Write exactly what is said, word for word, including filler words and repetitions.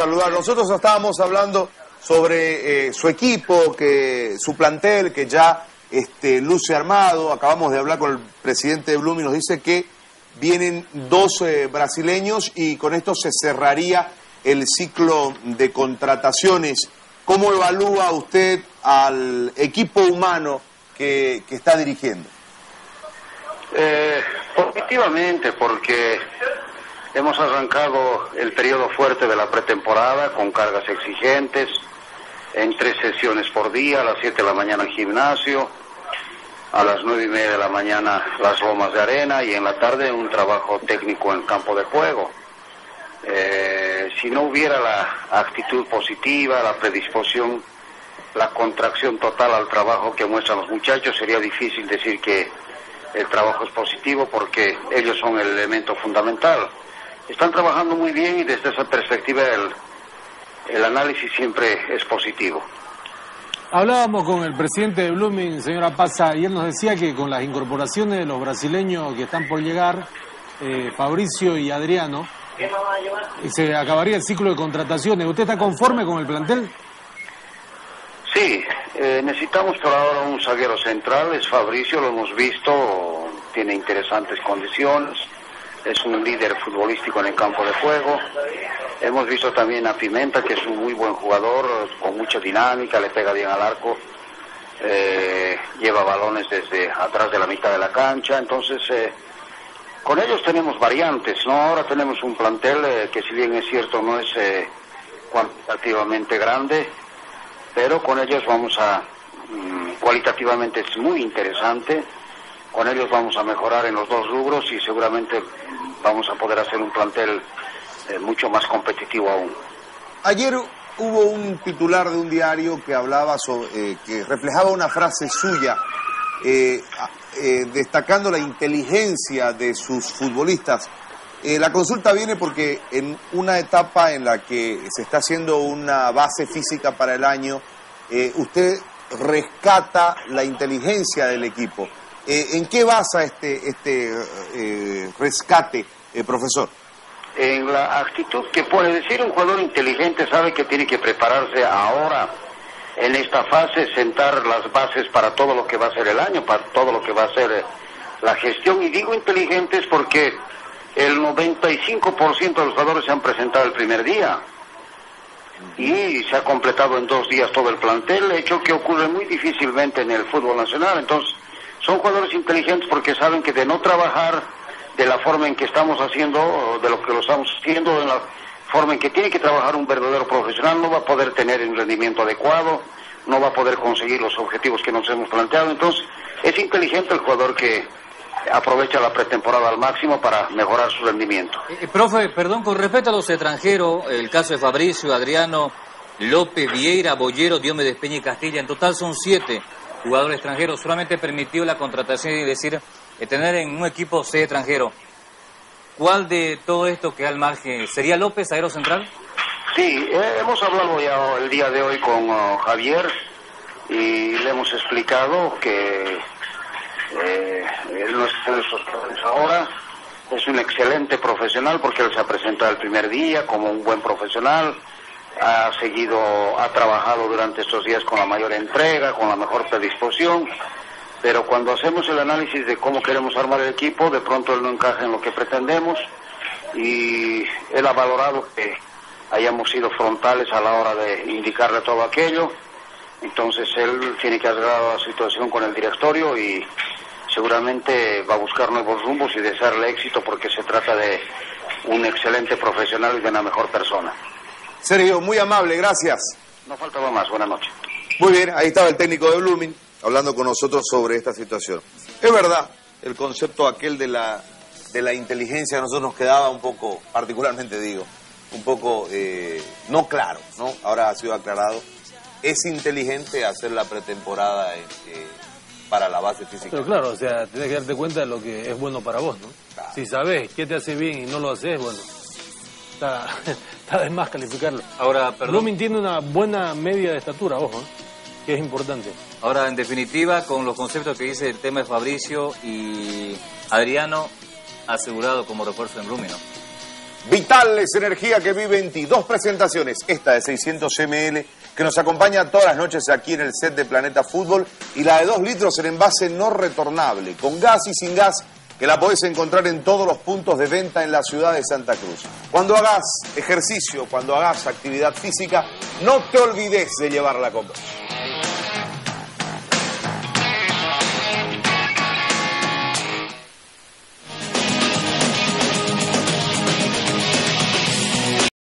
saludar. Nosotros estábamos hablando sobre eh, su equipo, que su plantel, que ya este, luce armado. Acabamos de hablar con el presidente de Blooming, nos dice que vienen dos eh, brasileños y con esto se cerraría el ciclo de contrataciones. ¿Cómo evalúa usted al equipo humano que, que está dirigiendo? Eh, positivamente, porque hemos arrancado el periodo fuerte de la pretemporada con cargas exigentes, en tres sesiones por día, a las siete de la mañana en gimnasio, a las nueve y media de la mañana las lomas de arena y en la tarde un trabajo técnico en campo de juego. Eh, si no hubiera la actitud positiva, la predisposición, la contracción total al trabajo que muestran los muchachos, sería difícil decir que el trabajo es positivo, porque ellos son el elemento fundamental. Están trabajando muy bien y desde esa perspectiva el, el análisis siempre es positivo. Hablábamos con el presidente de Blooming, señora Pazza, y él nos decía que con las incorporaciones de los brasileños que están por llegar, eh, Fabricio y Adriano, eh, se acabaría el ciclo de contrataciones. ¿Usted está conforme con el plantel? Sí, eh, necesitamos por ahora un zaguero central, es Fabricio, lo hemos visto, tiene interesantes condiciones, es un líder futbolístico en el campo de juego. Hemos visto también a Pimenta, que es un muy buen jugador, con mucha dinámica, le pega bien al arco, eh, lleva balones desde atrás de la mitad de la cancha. Entonces, eh, con ellos tenemos variantes, ¿no? Ahora tenemos un plantel eh, que, si bien es cierto, no es eh, cuantitativamente grande, pero con ellos vamos a, mmm, cualitativamente es muy interesante, con ellos vamos a mejorar en los dos rubros y seguramente vamos a poder hacer un plantel eh, mucho más competitivo aún. Ayer hubo un titular de un diario que hablaba sobre, eh, que reflejaba una frase suya, eh, eh, destacando la inteligencia de sus futbolistas. Eh, la consulta viene porque en una etapa en la que se está haciendo una base física para el año, eh, usted rescata la inteligencia del equipo. Eh, ¿En qué basa este, este eh, rescate, eh, profesor? En la actitud que puede decir un jugador inteligente, sabe que tiene que prepararse ahora, en esta fase, sentar las bases para todo lo que va a ser el año, para todo lo que va a ser eh, la gestión. Y digo inteligentes porque el noventa y cinco por ciento de los jugadores se han presentado el primer día y se ha completado en dos días todo el plantel, hecho que ocurre muy difícilmente en el fútbol nacional. Entonces, son jugadores inteligentes porque saben que de no trabajar de la forma en que estamos haciendo, de lo que lo estamos haciendo, de la forma en que tiene que trabajar un verdadero profesional, no va a poder tener un rendimiento adecuado, no va a poder conseguir los objetivos que nos hemos planteado. Entonces, es inteligente el jugador que aprovecha la pretemporada al máximo para mejorar su rendimiento. Eh, profe, perdón, con respecto a los extranjeros, el caso de Fabricio, Adriano, López, Vieira, Bollero, Diomedes, Peña y Castilla, en total son siete jugadores extranjeros. Solamente permitió la contratación y decir, eh, tener en un equipo seis extranjeros. ¿Cuál de todo esto queda al margen? ¿Sería López, zaguero central? Sí, eh, hemos hablado ya el día de hoy con uh, Javier y le hemos explicado que Eh, él no está en esos planes ahora, es un excelente profesional porque él se ha presentado el primer día como un buen profesional, ha seguido, ha trabajado durante estos días con la mayor entrega, con la mejor predisposición, pero cuando hacemos el análisis de cómo queremos armar el equipo, de pronto él no encaja en lo que pretendemos y él ha valorado que hayamos sido frontales a la hora de indicarle todo aquello. Entonces él tiene que arreglar la situación con el directorio y seguramente va a buscar nuevos rumbos y desearle éxito porque se trata de un excelente profesional y de una mejor persona. Sergio, muy amable, gracias. No faltaba más, buenas noches. Muy bien, ahí estaba el técnico de Blooming hablando con nosotros sobre esta situación. Es verdad, el concepto aquel de la, de la inteligencia a nosotros nos quedaba un poco, particularmente digo, un poco eh, no claro, ¿no? Ahora ha sido aclarado. Es inteligente hacer la pretemporada eh, para la base física. Pero claro, o sea, tienes que darte cuenta de lo que es bueno para vos, ¿no? Claro. Si sabes qué te hace bien y no lo haces, bueno, está, está de más calificarlo. Ahora, perdón. Blooming tiene una buena media de estatura, ojo, ¿eh? Que es importante. Ahora, en definitiva, con los conceptos que dice el tema de Fabricio y Adriano, asegurado como refuerzo en Blooming, ¿no? Vital es energía que vive en ti. Dos presentaciones, esta de seiscientos mililitros que nos acompaña todas las noches aquí en el set de Planeta Fútbol, y la de dos litros en envase no retornable, con gas y sin gas, que la podés encontrar en todos los puntos de venta en la ciudad de Santa Cruz. Cuando hagas ejercicio, cuando hagas actividad física, no te olvides de llevarla con vos.